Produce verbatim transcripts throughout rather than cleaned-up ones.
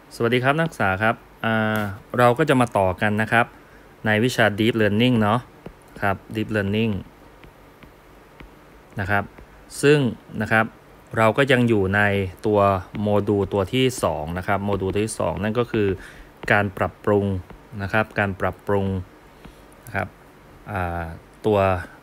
สวัสดีครับนักศึกษาครับเราก็จะมาต่อกันนะครับในวิชา Deep Learning เนาะครับ Deep Learning นะครับซึ่งนะครับเราก็ยังอยู่ในตัวโมดูลตัวที่สองนะครับโมดูลที่สองนั่นก็คือการปรับปรุงนะครับการปรับปรุงนะครับตัว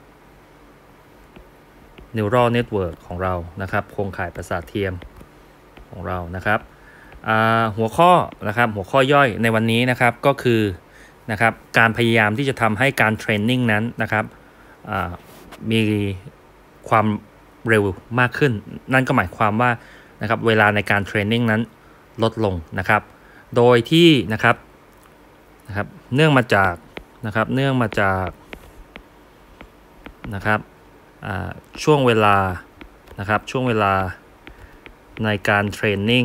Neural Network ของเรานะครับโครงข่ายประสาทเทียมของเรานะครับหัวข้อนะครับหัวข้อย่อยในวันนี้นะครับก็คือนะครับการพยายามที่จะทำให้การเทรนนิ่งนั้นนะครับมีความเร็วมากขึ้นนั่นก็หมายความว่านะครับเวลาในการเทรนนิ่งนั้นลดลงนะครับโดยที่นะครับนะครับเนื่องมาจากนะครับเนื่องมาจากนะครับช่วงเวลานะครับช่วงเวลาในการเทรนนิ่ง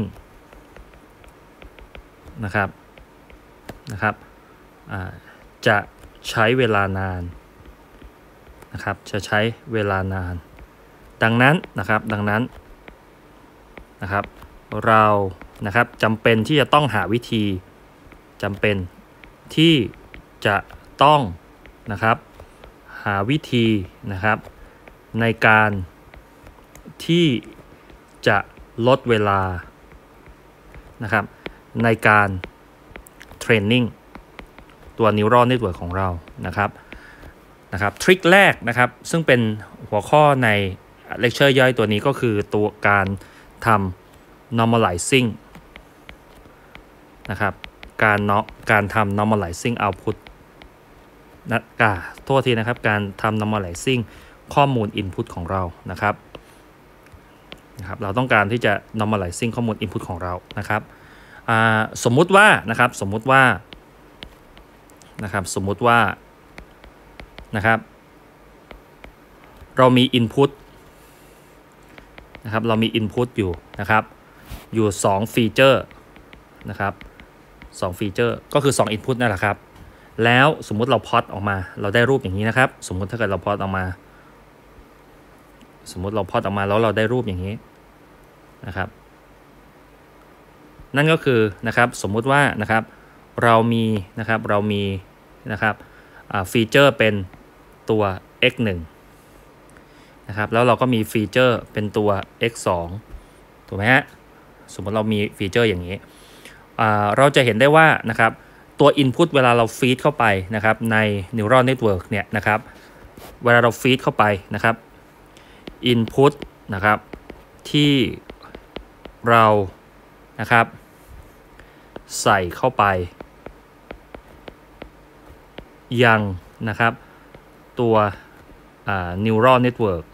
นะครับนะครับจะใช้เวลานานนะครับจะใช้เวลานานดังนั้นนะครับดังนั้นนะครับเรานะครับจำเป็นที่จะต้องหาวิธีจำเป็นที่จะต้องนะครับหาวิธีนะครับในการที่จะลดเวลานะครับในการเทรนนิ่งตัว Neural Network ของเรานะครับนะครับทริคแรกนะครับซึ่งเป็นหัวข้อในเลคเชอร์ย่อยตัวนี้ก็คือตัวการทำ normalizing นะครับการเนาะการทำ normalizing output นะกาโทษทีนะครับการทำ normalizing ข้อมูล input ของเรานะครับนะครับเราต้องการที่จะ normalizing ข้อมูล input ของเรานะครับสมมุติว่านะครับสมมุติว่านะครับสมมุติว่านะครับเรามี input นะครับเรามี input อยู่นะครับอยู่สองฟีเจอร์นะครับสองฟีเจอร์ก็คือสอง input นั่นแหละครับแล้วสมมุติเราพลอตออกมาเราได้รูปอย่างนี้นะครับสมมุติถ้าเกิดเราพลอตออกมาสมมุติเราพลอตออกมาแล้วเราได้รูปอย่างนี้นะครับนั่นก็คือนะครับสมมุติว่านะครับเรามีนะครับเรามีนะครับฟีเจอร์เป็นตัว เอ็กซ์ หนึ่ง นะครับแล้วเราก็มีฟีเจอร์เป็นตัว เอ็กซ์ สอง ถูกไหมฮะสมมติเรามีฟีเจอร์อย่างนี้เราจะเห็นได้ว่านะครับตัว Input เวลาเราฟีดเข้าไปนะครับใน Neural Network เนี่ยนะครับเวลาเราฟีดเข้าไปนะครับ Input นะครับที่เรานะครับใส่เข้าไปยังนะครับตัว Neural Network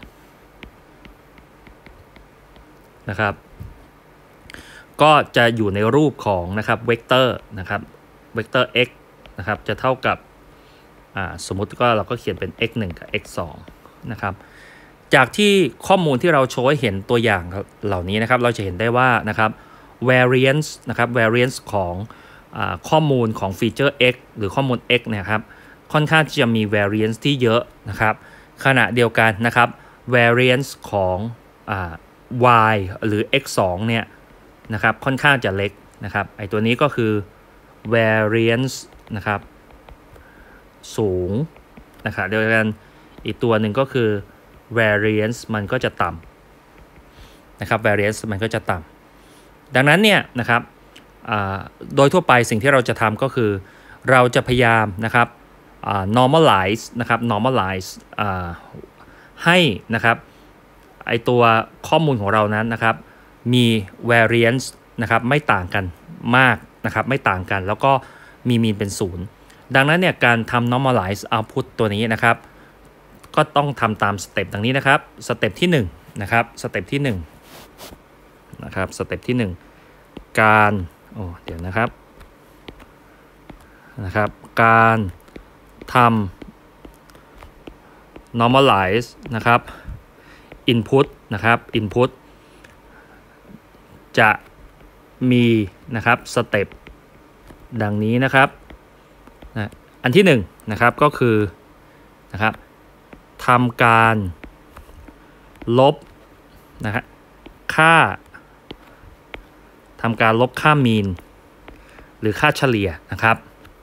นะครับก็จะอยู่ในรูปของนะครับเวกเตอร์นะครับเวกเตอร์ x นะครับจะเท่ากับสมมุติก็เราก็เขียนเป็น เอ็กซ์ หนึ่ง กับ เอ็กซ์ สอง นะครับจากที่ข้อมูลที่เราโชว์ให้เห็นตัวอย่างเหล่านี้นะครับเราจะเห็นได้ว่านะครับ variance นะครับ variance ของอ่าข้อมูลของฟีเจอร์ x หรือข้อมูล x นะครับค่อนข้างจะมี variance ที่เยอะนะครับขณะเดียวกันนะครับ variance ของอ่า y หรือ x สอง เนี่ยนะครับค่อนข้างจะเล็กนะครับไอตัวนี้ก็คือ variance นะครับสูงนะครับเดียวกันอีกตัวหนึ่งก็คือ variance มันก็จะต่ำนะครับ variance มันก็จะต่ำดังนั้นเนี่ยนะครับโดยทั่วไปสิ่งที่เราจะทำก็คือเราจะพยายามนะครับ normalize นะครับ normalize ให้นะครับไอตัวข้อมูลของเรานั้นนะครับมี variance นะครับไม่ต่างกันมากนะครับไม่ต่างกันแล้วก็มีมีนเป็นศูนย์ดังนั้นเนี่ยการทำ normalize output ตัวนี้นะครับก็ต้องทำตามสเต็ปดังนี้นะครับสเต็ปที่หนึ่งนะครับสเต็ปที่หนึ่งนะครับสเต็ปที่หนึ่งการโอ้เดี๋ยวนะครับนะครับการทำ normalize นะครับ input นะครับ input จะมีนะครับสเต็ปดังนี้นะครับนะอันที่หนึ่งนะครับก็คือนะครับทำการลบนะฮะค่าทำการลบค่ามีนหรือค่าเฉลี่ยนะครับ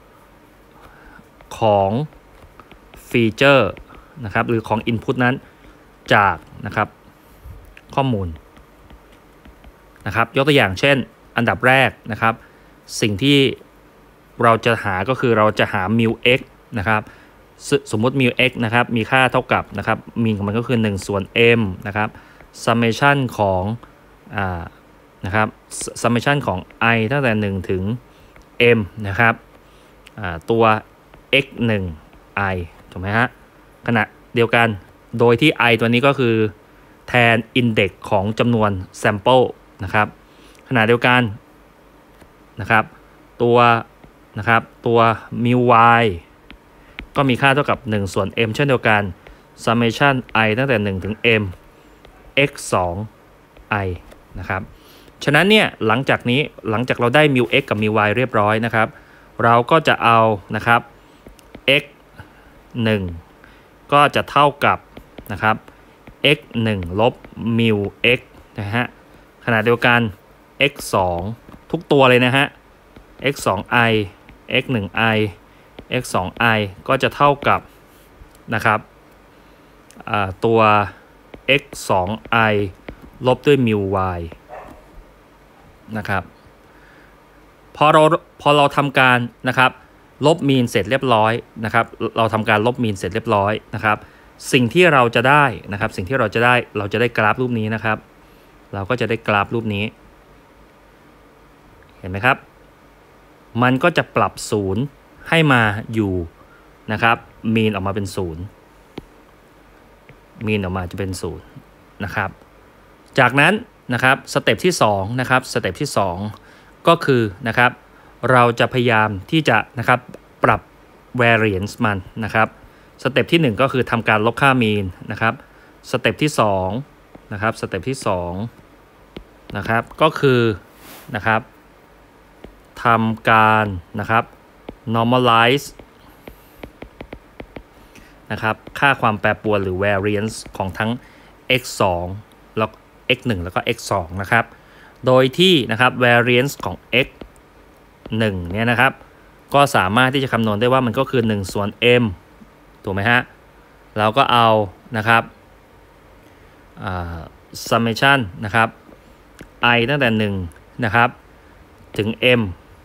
ของฟีเจอร์นะครับหรือของ Input นั้นจากนะครับข้อมูลนะครับยกตัวอย่างเช่นอันดับแรกนะครับสิ่งที่เราจะหาก็คือเราจะหา mu x นะครับส, สมมุติ mu x นะครับมีค่าเท่ากับนะครับมีของมันก็คือหนึ่งส่วน m นะครับ summation ของอ่านะครับ summation ของ i ตั้งแต่หนึ่งถึง m นะครับตัว x หนึ่ง i ถูกไหมฮะขณะเดียวกันโดยที่ i ตัวนี้ก็คือแทน index ของจำนวน sample นะครับขณะเดียวกันนะครับตัวนะครับตัว mu y ก็มีค่าเท่ากับหนึ่งส่วน m เช่นเดียวกัน summation i ตั้งแต่หนึ่งถึง m x สอง i นะครับฉะนั้นเนี่ยหลังจากนี้หลังจากเราได้ mu x กับ mu y เรียบร้อยนะครับเราก็จะเอานะครับ x หนึ่งก็จะเท่ากับนะครับ x หนึ่ง ลบ mu x นะฮะขณะเดียวกัน x สอง ทุกตัวเลยนะฮะ x สอง i x หนึ่ง i x สอง i ก็จะเท่ากับนะครับตัว x สอง i ลบด้วย mu y นะครับพอเราพอเราทำการนะครับลบมีนเสร็จเรียบร้อยนะครับเราทำการลบมีนเสร็จเรียบร้อยนะครับสิ่งที่เราจะได้นะครับสิ่งที่เราจะได้เราจะได้กราฟรูปนี้นะครับเราก็จะได้กราฟรูปนี้เห็นไหมครับมันก็จะปรับศูนย์ให้มาอยู่นะครับมีนออกมาเป็นศูนย์มีนออกมาจะเป็นศูนย์นะครับจากนั้นนะครับสเต็ปที่สองนะครับสเต็ปที่สองก็คือนะครับเราจะพยายามที่จะนะครับปรับ variance มันนะครับสเต็ปที่หนึ่งก็คือทำการลบค่ามีนนะครับสเต็ปที่สองนะครับสเต็ปที่สองนะครับก็คือนะครับทำการนะครับ normalize นะครับค่าความแปรปรวนหรือ variance ของทั้ง x สองแล้ว x หนึ่ง แล้วก็ x สองนะครับโดยที่นะครับ variance ของ x หนึ่งเนี่ยนะครับก็สามารถที่จะคำนวณได้ว่ามันก็คือหนึ่งส่วน m ถูกไหมฮะเราก็เอานะครับ summation นะครับ i ตั้งแต่หนึ่งนะครับถึง m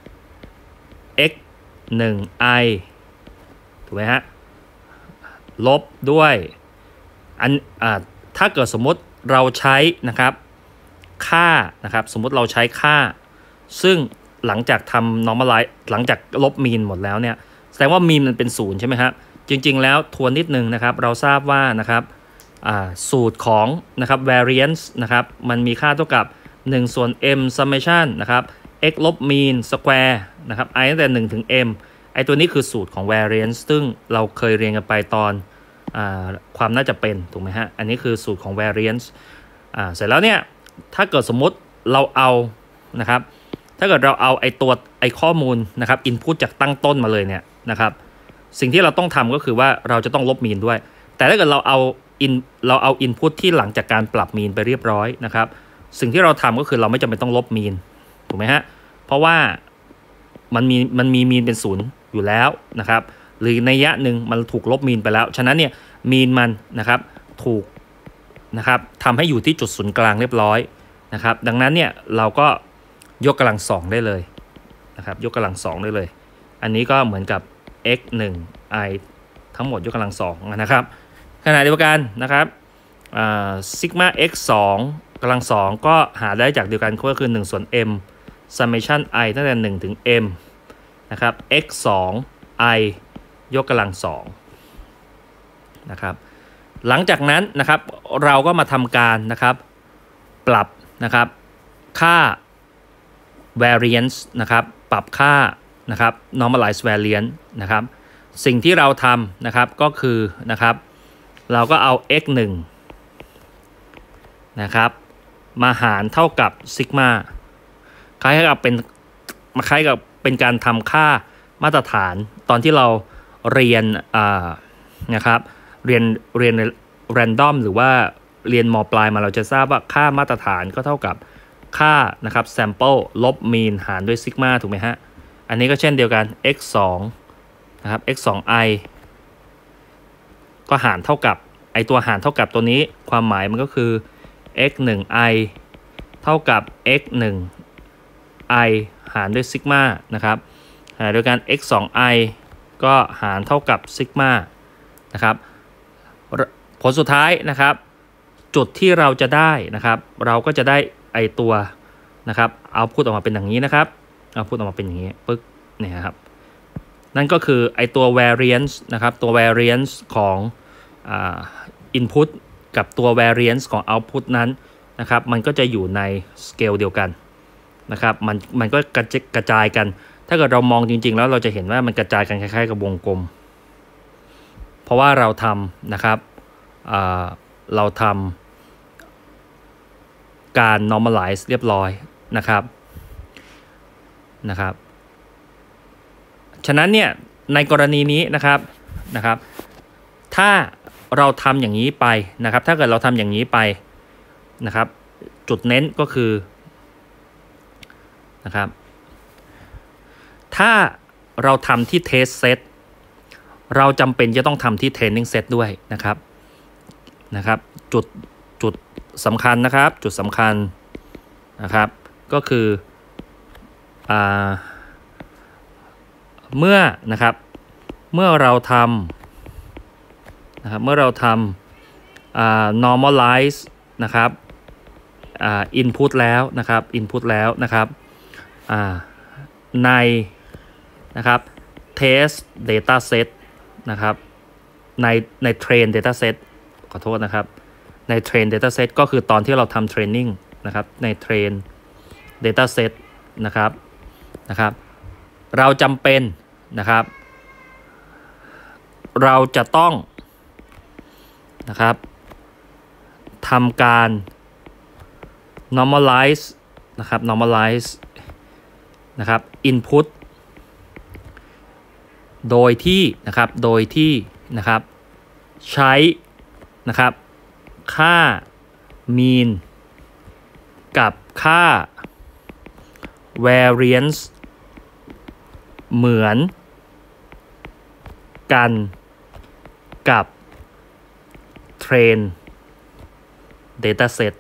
x หนึ่ง i ถูกไหมฮะลบด้วยอันอ่าถ้าเกิดสมมติเราใช้นะครับค่านะครับสมมติเราใช้ค่าซึ่งหลังจากทำ normalize หลังจากลบมีนหมดแล้วเนี่ยแสดงว่ามีนมันเป็นศูนย์ใช่ไหมครับจริงๆแล้วทวนนิดนึงนะครับเราทราบว่านะครับสูตรของนะครับ variance นะครับมันมีค่าเท่ากับหนึ่งส่วน m summation นะครับ x ลบ mean square นะครับ i ตั้งแต่หนึ่งถึง m ไอตัวนี้คือสูตรของ variance ซึ่งเราเคยเรียนกันไปตอนอ่าความน่าจะเป็นถูกไหมฮะอันนี้คือสูตรของ variance อ่าเสร็จแล้วเนี่ยถ้าเกิดสมมุติเราเอานะครับถ้าเกิดเราเอาไอตัวไอข้อมูลนะครับ input จากตั้งต้นมาเลยเนี่ยนะครับสิ่งที่เราต้องทำก็คือว่าเราจะต้องลบมีนด้วยแต่ถ้าเกิดเราเอา in เราเอา input ที่หลังจากการปรับมีนไปเรียบร้อยนะครับสิ่งที่เราทำก็คือเราไม่จำเป็นต้องลบมีนถูกไหมฮะเพราะว่ามันมีมันมีมีนเป็นศูนย์อยู่แล้วนะครับหรือในยะหนึ่งมันถูกลบมีนไปแล้วฉะนั้นเนี่ยมีนมันนะครับถูกนะครับทำให้อยู่ที่จุดศูนย์กลางเรียบร้อยนะครับดังนั้นเนี่ยเราก็ยกกำลังสองได้เลยนะครับยกกำลังสองได้เลยอันนี้ก็เหมือนกับ x หนึ่ง i ทั้งหมดยกกำลังสองนะครับขณะเดียวกันนะครับซิกมา x สองกำลังสองก็หาได้จากเดียวกันก็คือหนึ่งส่วน m summation i ตั้งแต่หนึ่งถึง m นะครับ x สอง i ยกกำลังสองนะครับหลังจากนั้นนะครับเราก็มาทำการนะครับปรับนะครับค่า variance นะครับปรับค่านะครับ normalize variance นะครับสิ่งที่เราทำนะครับก็คือนะครับเราก็เอา x หนึ่งนะครับมาหารเท่ากับซิกมาคล้ายกับเป็นมาคล้ายกับเป็นการทำค่ามาตรฐานตอนที่เราเรียนอ่านะครับเรียนเรียน random หรือว่าเรียนม.ปลายมาเราจะทราบว่าค่ามาตรฐานก็เท่ากับค่านะครับ sample ลบ mean หารด้วยซิกมาถูกไหมฮะอันนี้ก็เช่นเดียวกัน x สองนะครับ x สอง i ก็หารเท่ากับไอตัวหารเท่ากับตัวนี้ความหมายมันก็คือ x หนึ่ง i เท่ากับ x หนึ่ง i หารด้วยซิกมานะครับโดยการ x สอง i ก็หารเท่ากับซิกมานะครับผลสุดท้ายนะครับจุดที่เราจะได้นะครับเราก็จะได้ไอตัวนะครับเอาพูดออกมาเป็นอย่างนี้นะครับเอาพูดออกมาเป็นอย่างนี้ปึ๊กเนี่ยครับนั่นก็คือไอตัว variance นะครับตัว variance ของอ่า input กับตัว variance ของ output นั้นนะครับมันก็จะอยู่ใน scale เดียวกันนะครับมันมันก็กระจกระจายกันถ้าเกิดเรามองจริงๆแล้วเราจะเห็นว่ามันกระจายกันคล้ายๆกับวงกลมเพราะว่าเราทำนะครับเราทำการ normalize เรียบร้อยนะครับนะครับฉะนั้นเนี่ยในกรณีนี้นะครับนะครับถ้าเราทำอย่างนี้ไปนะครับถ้าเกิดเราทำอย่างนี้ไปนะครับจุดเน้นก็คือนะครับถ้าเราทำที่ test set เราจำเป็นจะต้องทำที่ training set ด้วยนะครับนะครับจุดจุดสำคัญนะครับจุดสำคัญนะครับก็คืออ่าเมื่อนะครับเมื่อเราทำนะครับเมื่อเราทำอ่า normalize นะครับอ่า input แล้วนะครับ input แล้วนะครับอ่าในนะครับ test data set นะครับในใน train data set ขอโทษนะครับใน train data set ก็คือตอนที่เราทำ training นะครับใน train data set นะครับนะครับเราจำเป็นนะครับเราจะต้องนะครับทำการ normalize นะครับ normalize นะครับ input โดยที่นะครับโดยที่นะครับใช้นะครับค่า mean กับค่า variance เหมือนกันกับ train data set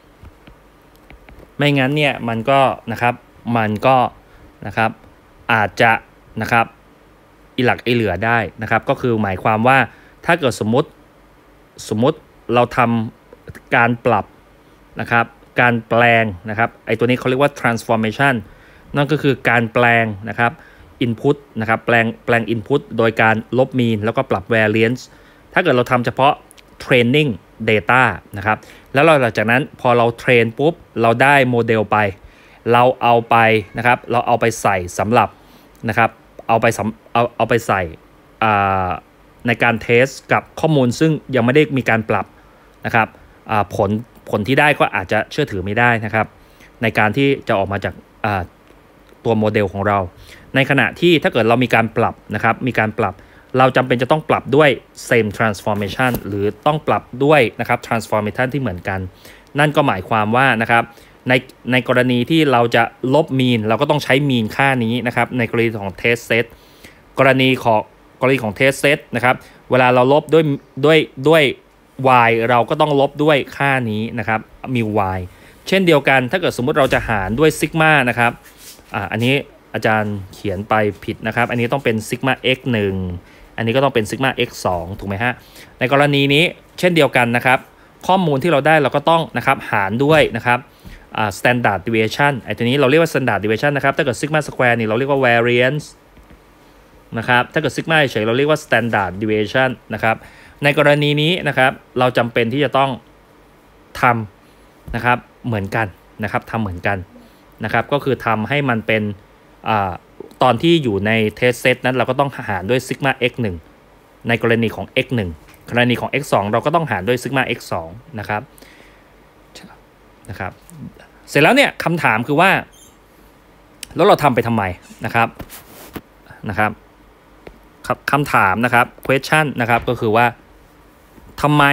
ไม่งั้นเนี่ยมันก็นะครับมันก็นะครับอาจจะนะครับอีหลักอีเหลือได้นะครับก็คือหมายความว่าถ้าเกิดสมมติสมมติเราทำการปรับนะครับการแปลงนะครับไอตัวนี้เขาเรียกว่า transformation นั่นก็คือการแปลงนะครับ input นะครับแปลงแปลง input โดยการลบ mean แล้วก็ปรับ variance ถ้าเกิดเราทำเฉพาะ training data นะครับแล้วเราหลังจากนั้นพอเราเทรนปุ๊บเราได้โมเดลไปเราเอาไปนะครับเราเอาไปใส่สำหรับนะครับเอาไปเอาเอาไปใส่ในการเทสกับข้อมูลซึ่งยังไม่ได้มีการปรับนะครับผลผลที่ได้ก็อาจจะเชื่อถือไม่ได้นะครับในการที่จะออกมาจากตัวโมเดลของเราในขณะที่ถ้าเกิดเรามีการปรับนะครับมีการปรับเราจำเป็นจะต้องปรับด้วย same transformation หรือต้องปรับด้วยนะครับ transformation ที่เหมือนกันนั่นก็หมายความว่านะครับในในกรณีที่เราจะลบ mean เราก็ต้องใช้ mean ค่านี้นะครับในกรณีของ test set กรณีของกรณีของ test set นะครับเวลาเราลบด้วยด้วยด้วย y เราก็ต้องลบด้วยค่านี้นะครับมี y เช่นเดียวกันถ้าเกิดสมมุติเราจะหารด้วย sigma นะครับอ่าอันนี้อาจารย์เขียนไปผิดนะครับอันนี้ต้องเป็น sigma x หนึ่งอันนี้ก็ต้องเป็น sigma x สองถูกไหมฮะในกรณีนี้เช่นเดียวกันนะครับข้อมูลที่เราได้เราก็ต้องนะครับหารด้วยนะครับอ่า standard deviation ไอ้ตัวนี้เราเรียกว่า standard deviation นะครับถ้าเกิด sigma square นี่เราเรียกว่า variance นะครับถ้าเกิด sigma เฉยเราเรียกว่า standard deviation นะครับในกรณีนี้นะครับเราจำเป็นที่จะต้องทำนะครับเหมือนกันนะครับทำเหมือนกันนะครับก็คือทำให้มันเป็นอ่าตอนที่อยู่ใน test set นั้นเราก็ต้องหารด้วย sigma x หนึ่งในกรณีของ x หนึ่งกรณีของ x สองเราก็ต้องหารด้วย sigma x สองนะครับนะครับเสร็จแล้วเนี่ยคำถามคือว่าแล้วเราทำไปทำไมนะครับนะครับคำถามนะครับ question นะครับก็คือว่าทำไม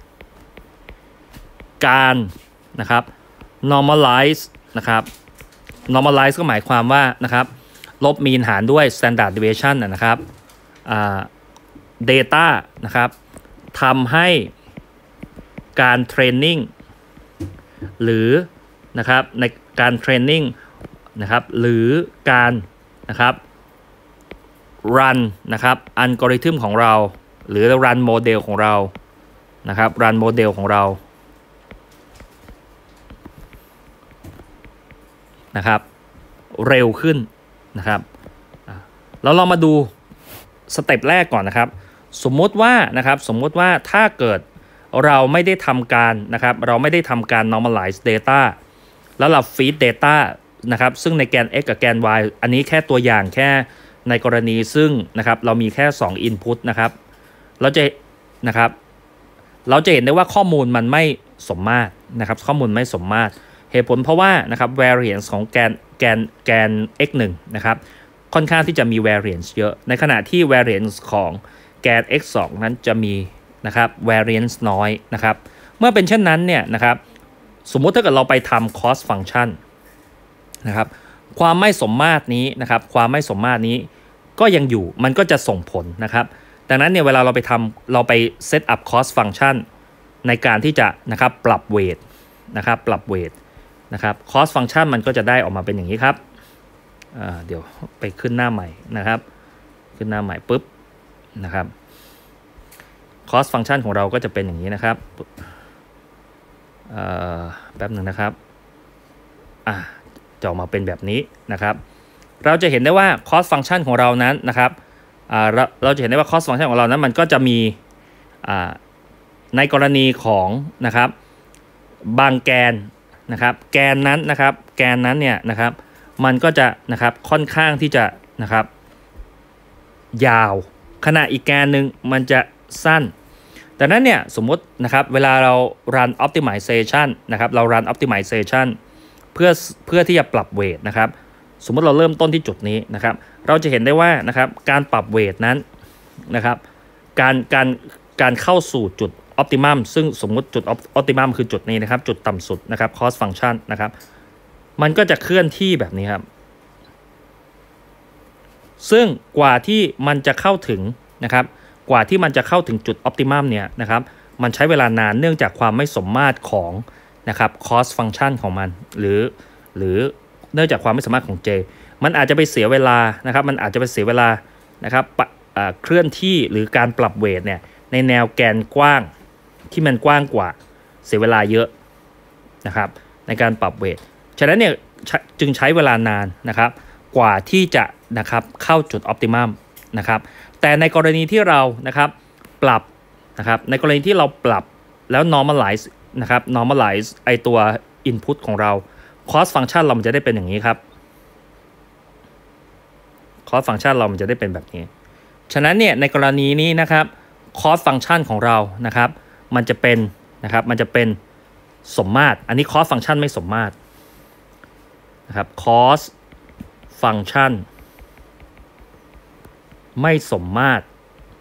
การนะครับ normalize นะครับ normalize ก็หมายความว่านะครับลบ mean หารด้วย standard deviation นะครับอ่า data นะครับทำให้การเทรนนิ่งหรือนะครับในการเทรนนิ่งนะครับหรือการนะครับรันนะครับอัลกอริทึมของเราหรือรันโมเดลของเรานะครับรันโมเดลของเรานะครับเร็วขึ้นนะครับแล้วเรามาดูสเต็ปแรกก่อนนะครับสมมติว่านะครับสมมติว่าถ้าเกิดเราไม่ได้ทำการนะครับเราไม่ได้ทำการ normalize data แล้วเรา feed data นะครับซึ่งในแกน x กับแกน y อันนี้แค่ตัวอย่างแค่ในกรณีซึ่งนะครับเรามีแค่สอง input นะครับเราจะนะครับเราจะเห็นได้ว่าข้อมูลมันไม่สมมาตรนะครับข้อมูลไม่สมมาตรเหตุผลเพราะว่านะครับ variance ของแกนแกนแกน x หนึ่ง นะครับค่อนข้างที่จะมี variance เยอะในขณะที่ variance ของแกน x สอง นั้นจะมีนะครับ variance น้อยนะครับเมื่อเป็นเช่นนั้นเนี่ยนะครับสมมุติถ้าเกิดเราไปทำ cost function นะครับความไม่สมมาตรนี้นะครับความไม่สมมาตรนี้ก็ยังอยู่มันก็จะส่งผลนะครับดังนั้นเนี่ยเวลาเราไปทำเราไป set up cost function ในการที่จะนะครับปรับ weight นะครับปรับ weight นะครับ cost function มันก็จะได้ออกมาเป็นอย่างนี้ครับเดี๋ยวไปขึ้นหน้าใหม่นะครับขึ้นหน้าใหม่ปุ๊บนะครับ cost function ของเราก็จะเป็นอย่างนี้นะครับแป๊บหนึ่งนะครับอ่าจะออกมาเป็นแบบนี้นะครับเราจะเห็นได้ว่า cost function ของเรานั้นนะครับอ่าเราเราจะเห็นได้ว่า cost function ของเรานั้นมันก็จะมีอ่าในกรณีของนะครับบางแกนนะครับแกนนั้นนะครับแกนนั้นเนี่ยนะครับมันก็จะนะครับค่อนข้างที่จะนะครับยาวขณะอีกแกนหนึ่งมันจะสั้นดังนั้นเนี่ยสมมตินะครับเวลาเรา run optimization นะครับเรา run optimization เพื่อเพื่อที่จะปรับเวทนะครับสมมติเราเริ่มต้นที่จุดนี้นะครับเราจะเห็นได้ว่านะครับการปรับเวทนั้นนะครับการการการเข้าสู่จุด optimum ซึ่งสมมติจุด optimum คือจุดนี้นะครับจุดต่ำสุดนะครับ cost function นะครับมันก็จะเคลื่อนที่แบบนี้ครับซึ่งกว่าที่มันจะเข้าถึงนะครับกว่าที่มันจะเข้าถึงจุด optimum เนี่ยนะครับมันใช้เวลานานเนื่องจากความไม่สมมาตรของนะครับ cost function ของมันหรือหรือเนื่องจากความไม่สมมาตรของ J มันอาจจะไปเสียเวลานะครับมันอาจจะไปเสียเวลานะครับเคลื่อนที่หรือการปรับเวทเนี่ยในแนวแกนกว้างที่มันกว้างกว่าเสียเวลาเยอะนะครับในการปรับเวทฉะนั้นเนี่ยจึงใช้เวลานานนะครับกว่าที่จะนะครับเข้าจุด optimum นะครับแต่ในกรณีที่เรานะครับปรับนะครับในกรณีที่เราปรับแล้ว normalize นะครับ normalize ไอตัว input ของเรา cost function เรามันจะได้เป็นอย่างนี้ครับ cost function เรามันจะได้เป็นแบบนี้ฉะนั้นเนี่ยในกรณีนี้นะครับ cost function ของเรานะครับมันจะเป็นนะครับมันจะเป็นสมมาตรอันนี้ cost function ไม่สมมาตรนะครับ cost function ไม่สมมาตร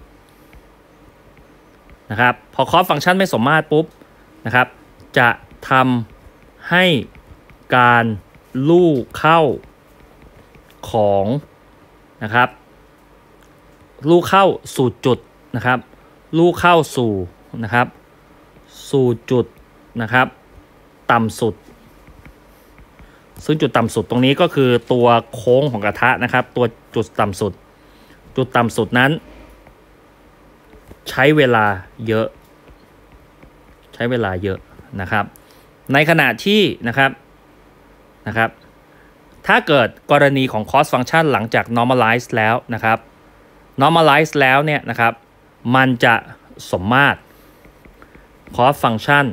นะครับพอ cost function ไม่สมมาตรปุ๊บนะครับจะทำให้การลู่เข้าของนะครับลู่เข้าสู่จุดนะครับลู่เข้าสู่นะครับสู่จุดนะครับต่ำสุดซึ่งจุดต่ำสุดตรงนี้ก็คือตัวโค้งของกระทะนะครับตัวจุดต่ำสุดจุดต่ำสุดนั้นใช้เวลาเยอะใช้เวลาเยอะนะครับในขณะที่นะครับนะครับถ้าเกิดกรณีของ cost function หลังจาก normalize แล้วนะครับ normalize แล้วเนี่ยนะครับมันจะสมมาตร cost function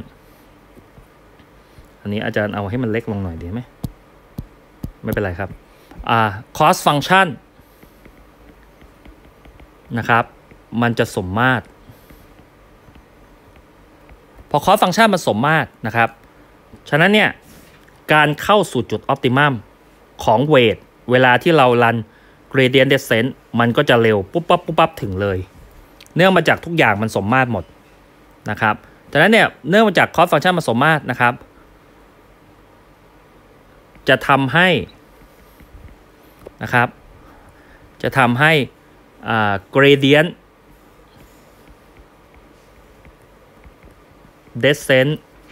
อันนี้อาจารย์เอาให้มันเล็กลงหน่อยดีไหมไม่เป็นไรครับอ่า cost function นะครับมันจะสมมาตรพอ cost function มันสมมาตรนะครับฉะนั้นเนี่ยการเข้าสู่จุด optimum ของเวทเวลาที่เรารัน gradient descent มันก็จะเร็วปุ๊บปั๊บปุ๊บปั๊บถึงเลยเนื่องมาจากทุกอย่างมันสมมาตรหมดนะครับฉะนั้นเนี่ยเนื่องมาจาก cost function มันสมมาตรนะครับจะทำให้นะครับจะทำให้อ่า gradient descent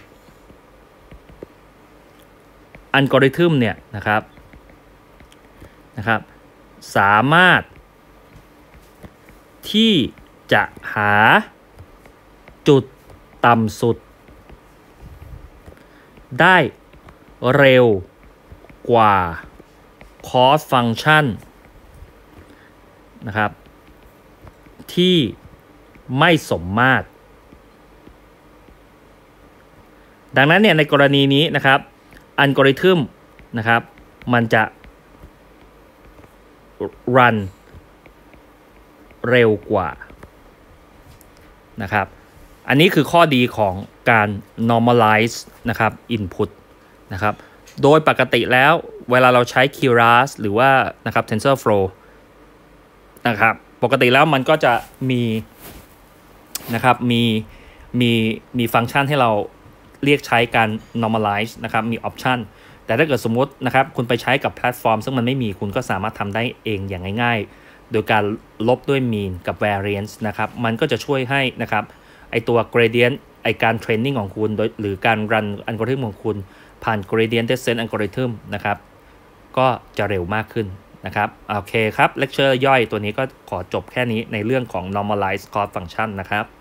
อัลกอริทึมเนี่ยนะครับนะครับสามารถที่จะหาจุดต่ำสุดได้เร็วกว่า cost function นะครับที่ไม่สมมาตรดังนั้นเนี่ยในกรณีนี้นะครับอัลกอริทึมนะครับมันจะ run เร็วกว่านะครับอันนี้คือข้อดีของการ normalize นะครับ input นะครับโดยปกติแล้วเวลาเราใช้ Keras หรือว่านะครับ TensorFlow นะครับปกติแล้วมันก็จะมีนะครับมีมีมีฟังก์ชันให้เราเรียกใช้การ normalize นะครับมี option แต่ถ้าเกิดสมมตินะครับคุณไปใช้กับแพลตฟอร์มซึ่งมันไม่มีคุณก็สามารถทำได้เองอย่างง่ายๆโดยการลบด้วย mean กับ variance นะครับมันก็จะช่วยให้นะครับไอตัว gradient ไอการ training ของคุณโดยหรือการ run อัลกอริทึมของคุณผ่าน gradient descent algorithm นะครับก็จะเร็วมากขึ้นนะครับโอเคครับ lecture ย่อยตัวนี้ก็ขอจบแค่นี้ในเรื่องของ normalize cost function นะครับ